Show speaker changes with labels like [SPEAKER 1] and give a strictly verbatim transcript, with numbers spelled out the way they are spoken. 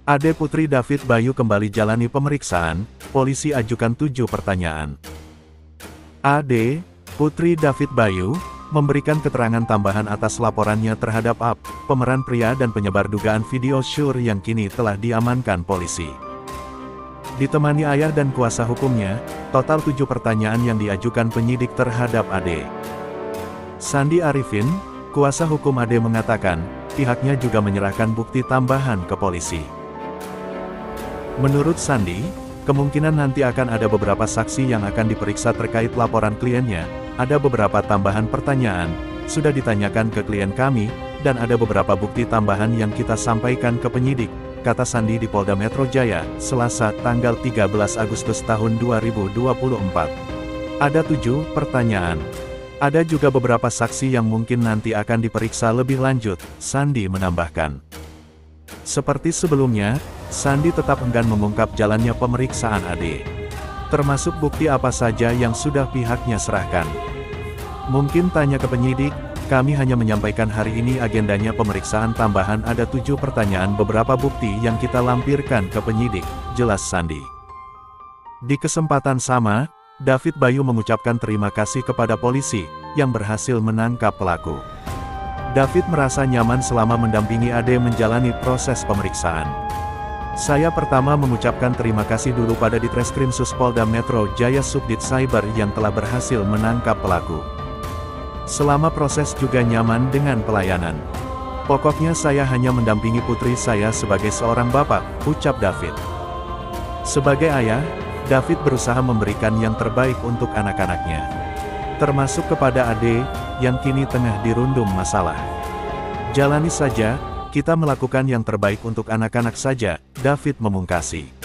[SPEAKER 1] Ade Putri David Bayu kembali jalani pemeriksaan, polisi ajukan tujuh pertanyaan. Ade Putri David Bayu memberikan keterangan tambahan atas laporannya terhadap A P, pemeran pria dan penyebar dugaan video syur yang kini telah diamankan polisi. Ditemani ayah dan kuasa hukumnya, total tujuh pertanyaan yang diajukan penyidik terhadap Ade. Sandi Arifin, kuasa hukum Ade mengatakan, pihaknya juga menyerahkan bukti tambahan ke polisi. Menurut Sandi, kemungkinan nanti akan ada beberapa saksi yang akan diperiksa terkait laporan kliennya, ada beberapa tambahan pertanyaan, sudah ditanyakan ke klien kami, dan ada beberapa bukti tambahan yang kita sampaikan ke penyidik, kata Sandi di Polda Metro Jaya, Selasa, tanggal tiga belas Agustus tahun dua ribu dua puluh empat. Ada tujuh pertanyaan. Ada juga beberapa saksi yang mungkin nanti akan diperiksa lebih lanjut, Sandi menambahkan. Seperti sebelumnya, Sandi tetap enggan mengungkap jalannya pemeriksaan Ade. Termasuk bukti apa saja yang sudah pihaknya serahkan. Mungkin tanya ke penyidik, kami hanya menyampaikan hari ini agendanya pemeriksaan tambahan ada tujuh pertanyaan beberapa bukti yang kita lampirkan ke penyidik, jelas Sandi. Di kesempatan sama, David Bayu mengucapkan terima kasih kepada polisi, yang berhasil menangkap pelaku. David merasa nyaman selama mendampingi Ade menjalani proses pemeriksaan. Saya pertama mengucapkan terima kasih dulu pada Ditreskrimsus Polda Metro Jaya Subdit Cyber yang telah berhasil menangkap pelaku. Selama proses juga nyaman dengan pelayanan. Pokoknya saya hanya mendampingi putri saya sebagai seorang bapak, ucap David. Sebagai ayah, David berusaha memberikan yang terbaik untuk anak-anaknya. Termasuk kepada Ade, yang kini tengah dirundung masalah. Jalani saja, kita melakukan yang terbaik untuk anak-anak saja, David memungkasi.